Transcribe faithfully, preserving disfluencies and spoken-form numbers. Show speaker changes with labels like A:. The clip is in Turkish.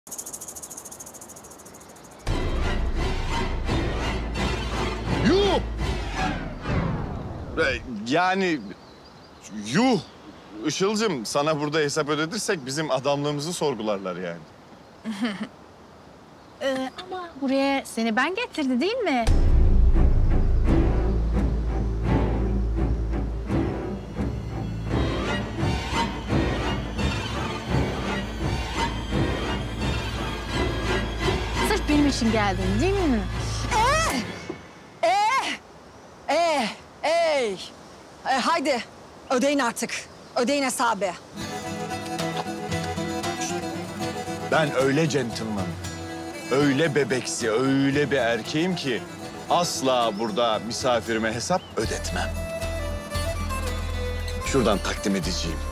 A: Yuh! Ee, Yani yuh! Işıl'cığım, sana burada hesap ödetirsek bizim adamlığımızı sorgularlar yani.
B: Ee, ama buraya seni ben getirdi değil mi? Sırf benim için geldin değil mi?
C: Ee, ey. E, haydi ödeyin artık. Ödeyin hesabı.
A: Ben öyle gentleman, öyle bebeksi, öyle bir erkeğim ki asla burada misafirime hesap ödetmem. Şuradan takdim edeceğim.